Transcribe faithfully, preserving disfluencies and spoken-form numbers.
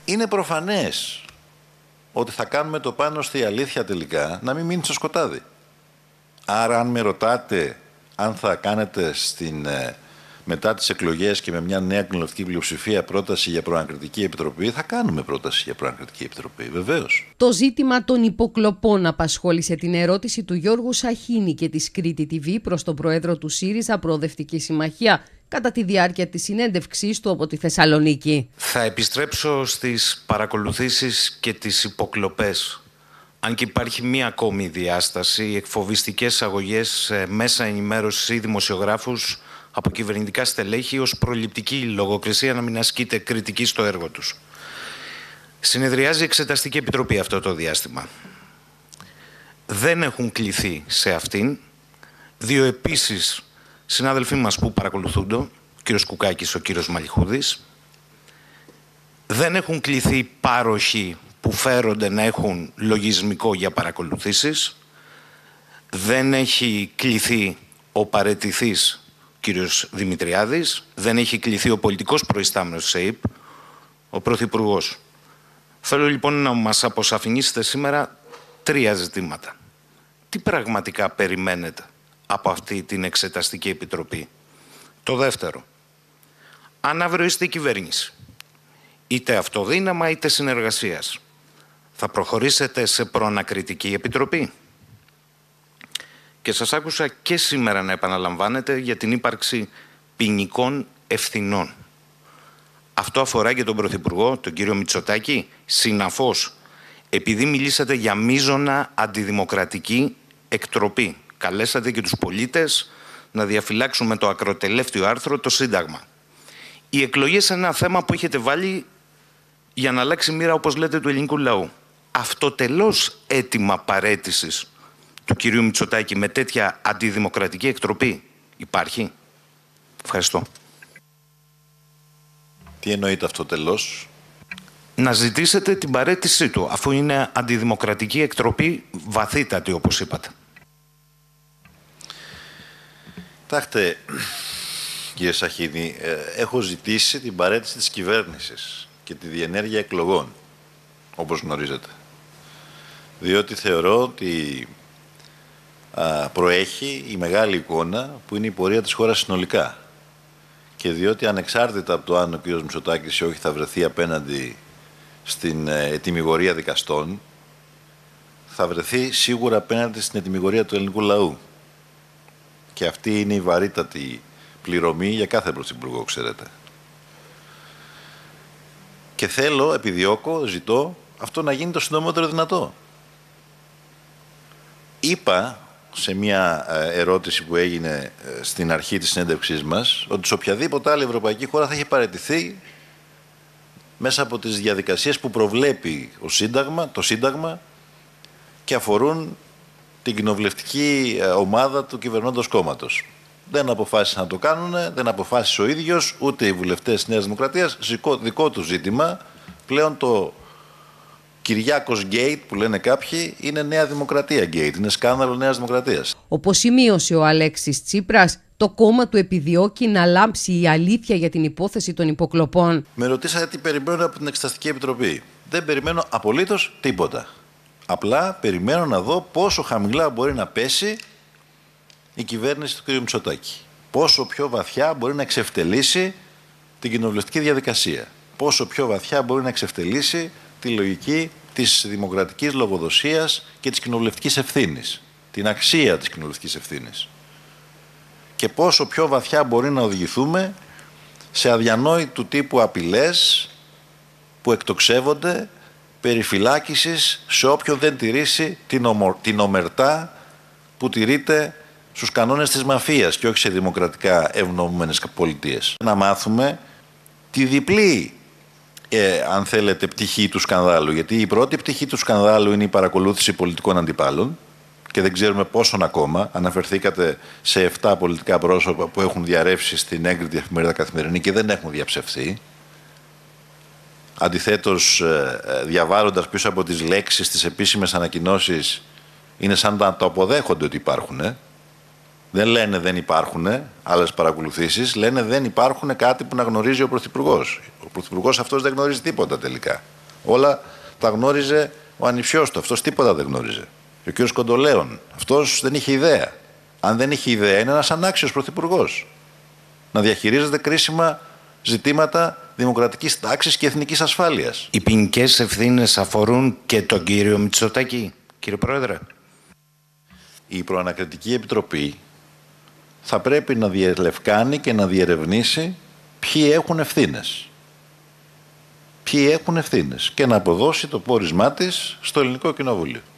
είναι προφανές ότι θα κάνουμε το πάνω στη αλήθεια τελικά να μην μείνει στο σκοτάδι. Άρα αν με ρωτάτε αν θα κάνετε στην, ε, μετά τις εκλογές και με μια νέα κοινοβουλευτική πλειοψηφία πρόταση για προανακριτική επιτροπή, θα κάνουμε πρόταση για προανακριτική επιτροπή, βεβαίως. Το ζήτημα των υποκλοπών απασχόλησε την ερώτηση του Γιώργου Σαχίνη και της Κρήτη τι βι προς τον πρόεδρο του ΣΥΡΙΖΑ Προοδευτική Συμμαχία κατά τη διάρκεια της συνέντευξής του από τη Θεσσαλονίκη. Θα επιστρέψω στις παρακολουθήσεις και τις υποκλοπές. Αν και υπάρχει μία ακόμη διάσταση, οι εκφοβιστικές αγωγές μέσα ενημέρωσης ή δημοσιογράφους από κυβερνητικά στελέχη ως προληπτική λογοκρισία να μην ασκείται κριτική στο έργο τους. Συνεδριάζει η Εξεταστική Επιτροπή αυτό το διάστημα. Δεν έχουν κληθεί σε αυτήν δύο επίσης συνάδελφοί μας που παρακολουθούνται, ο κύριος Κουκάκης, ο κύριος Μαλιχούδης. Δεν έχουν κληθεί πάροχοι που φέρονται να έχουν λογισμικό για παρακολουθήσεις. Δεν έχει κληθεί ο παραιτηθής κύριος Δημητριάδης, δεν έχει κληθεί ο πολιτικός προϊστάμενος της ΕΥΠ, ο Πρωθυπουργός. Θέλω λοιπόν να μας αποσαφηνίσετε σήμερα τρία ζητήματα. Τι πραγματικά περιμένετε από αυτή την Εξεταστική Επιτροπή? Το δεύτερο, αν αύριο είστε η κυβέρνηση, είτε αυτοδύναμα είτε συνεργασίας, θα προχωρήσετε σε προανακριτική επιτροπή? Και σας άκουσα και σήμερα να επαναλαμβάνετε για την ύπαρξη ποινικών ευθυνών. Αυτό αφορά και τον Πρωθυπουργό, τον κύριο Μητσοτάκη, συναφώς, επειδή μιλήσατε για μείζωνα αντιδημοκρατική εκτροπή. Καλέσατε και τους πολίτες να διαφυλάξουν με το ακροτελεύτιο άρθρο το Σύνταγμα. Οι εκλογές είναι ένα θέμα που έχετε βάλει για να αλλάξει μοίρα, όπως λέτε, του ελληνικού λαού. Αυτοτελώς αίτημα παραίτησης του κυρίου Μητσοτάκη με τέτοια αντιδημοκρατική εκτροπή υπάρχει? Ευχαριστώ. Τι εννοείται αυτοτελώς? Να ζητήσετε την παραίτησή του, αφού είναι αντιδημοκρατική εκτροπή βαθύτατη, όπως είπατε. Κοιτάξτε, κύριε Σαχίνη, έχω ζητήσει την παραίτηση της κυβέρνησης και τη διενέργεια εκλογών, όπως γνωρίζετε. Διότι θεωρώ ότι α, προέχει η μεγάλη εικόνα που είναι η πορεία της χώρας συνολικά. Και διότι ανεξάρτητα από το αν ο κ. Μητσοτάκης ή όχι θα βρεθεί απέναντι στην ε, ετυμηγορία δικαστών, θα βρεθεί σίγουρα απέναντι στην ετυμηγορία του ελληνικού λαού. Και αυτή είναι η βαρύτατη πληρωμή για κάθε πρωθυπουργό, ξέρετε. Και θέλω, επιδιώκω, ζητώ, αυτό να γίνει το συντομότερο δυνατό. Είπα σε μια ερώτηση που έγινε στην αρχή της συνέντευξής μας, ότι σε οποιαδήποτε άλλη ευρωπαϊκή χώρα θα έχει παραιτηθεί μέσα από τις διαδικασίες που προβλέπει ο Σύνταγμα, το Σύνταγμα και αφορούν την κοινοβουλευτική ομάδα του κυβερνώντος κόμματος. Δεν αποφάσισαν να το κάνουν, δεν αποφάσισε ο ίδιος, ούτε οι βουλευτές της Νέας Δημοκρατίας, δικό του ζήτημα. Πλέον το Κυριάκος Γκέιτ που λένε κάποιοι είναι Νέα Δημοκρατία Γκέιτ, είναι σκάνδαλο Νέας Δημοκρατίας. Όπως σημείωσε ο Αλέξης Τσίπρας, το κόμμα του επιδιώκει να λάμψει η αλήθεια για την υπόθεση των υποκλοπών. Με ρωτήσατε τι περιμένω από την Εξεταστική Επιτροπή. Δεν περιμένω απολύτως τίποτα. Απλά περιμένω να δω πόσο χαμηλά μπορεί να πέσει η κυβέρνηση του κ. Μητσοτάκη. Πόσο πιο βαθιά μπορεί να εξευτελίσει την κοινοβουλευτική διαδικασία. Πόσο πιο βαθιά μπορεί να εξευτελίσει τη λογική της δημοκρατικής λογοδοσίας και της κοινοβουλευτικής ευθύνης. Την αξία της κοινοβουλευτικής ευθύνης. Και πόσο πιο βαθιά μπορεί να οδηγηθούμε σε αδιανόητου τύπου απειλές που εκτοξεύονται περί φυλάκισης σε όποιον δεν τηρήσει την, ομο, την ομερτά που τηρείται στους κανόνες της μαφίας και όχι σε δημοκρατικά ευνοούμενες πολιτείες. Να μάθουμε τη διπλή, ε, αν θέλετε, πτυχή του σκανδάλου. Γιατί η πρώτη πτυχή του σκανδάλου είναι η παρακολούθηση πολιτικών αντιπάλων και δεν ξέρουμε πόσον ακόμα. Αναφερθήκατε σε επτά πολιτικά πρόσωπα που έχουν διαρρεύσει στην έγκριτη εφημερίδα Καθημερινή και δεν έχουν διαψευθεί. Αντιθέτως, διαβάζοντας πίσω από τις λέξεις, τις επίσημες ανακοινώσεις, είναι σαν να το αποδέχονται ότι υπάρχουν. Ε. Δεν λένε δεν υπάρχουν άλλες παρακολουθήσεις, λένε δεν υπάρχουν κάτι που να γνωρίζει ο Πρωθυπουργός. Ο Πρωθυπουργός αυτός δεν γνωρίζει τίποτα τελικά. Όλα τα γνώριζε ο ανιψιός του. Αυτός τίποτα δεν γνώριζε. Και ο κ. Κοντολέων, αυτός δεν είχε ιδέα. Αν δεν είχε ιδέα, είναι ένας ανάξιος πρωθυπουργός. Να διαχειρίζεται κρίσιμα ζητήματα δημοκρατικής τάξης και εθνικής ασφάλειας. Οι ποινικές ευθύνες αφορούν και τον κύριο Μητσοτάκη, κύριε Πρόεδρε. Η Προανακριτική Επιτροπή θα πρέπει να διελευκάνει και να διερευνήσει ποιοι έχουν ευθύνες. Ποιοι έχουν ευθύνες και να αποδώσει το πόρισμά της στο Ελληνικό Κοινοβούλιο.